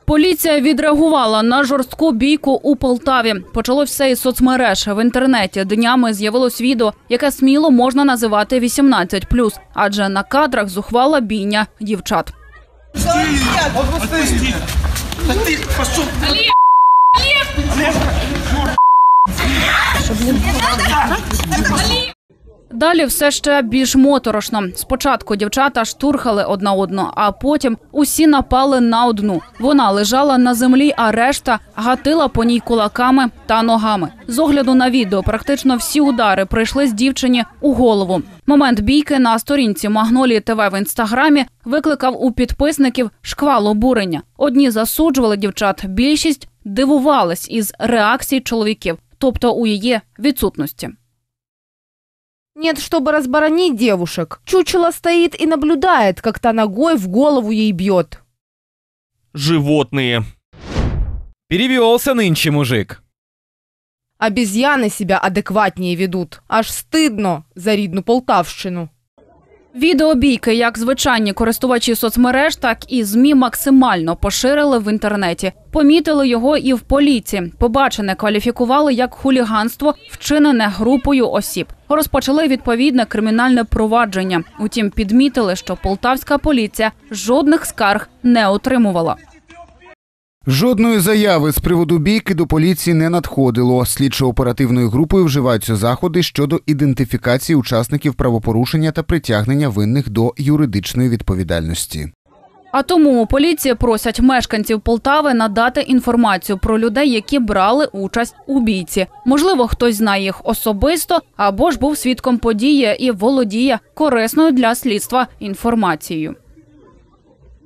Поліція відреагувала на жорстку бійку у Полтаві. Почалось все із соцмереж. В інтернеті днями з'явилось відео, яке сміло можна називати 18+, адже на кадрах зухвала бійня дівчат. Далі все ще більш моторошно. Спочатку дівчата штурхали одна одну, а потім усі напали на одну. Вона лежала на землі, а решта гатила по ній кулаками та ногами. З огляду на відео практично всі удари прийшлись дівчині у голову. Момент бійки на сторінці Магнолії ТВ в інстаграмі викликав у підписників шквал обурення. Одні засуджували дівчат, більшість дивувались із реакцій чоловіків, тобто у її відсутності. Нет, чтобы разборонить девушек. Чучело стоит и наблюдает, как та ногой в голову ей бьет. Животные. Перевелся нынче мужик. Обезьяны себя адекватнее ведут. Аж стыдно за рідну Полтавщину. Відео бійки як звичайні користувачі соцмереж, так і ЗМІ максимально поширили в інтернеті. Помітили його і в поліції. Побачене кваліфікували як хуліганство, вчинене групою осіб. Розпочали відповідне кримінальне провадження. Утім, підмітили, що полтавська поліція жодних скарг не отримувала. Жодної заяви з приводу бійки до поліції не надходило. Слідчо-оперативною групою вживаються заходи щодо ідентифікації учасників правопорушення та притягнення винних до юридичної відповідальності. А тому у поліції просять мешканців Полтави надати інформацію про людей, які брали участь у бійці. Можливо, хтось знає їх особисто або ж був свідком події і володіє корисною для слідства інформацією.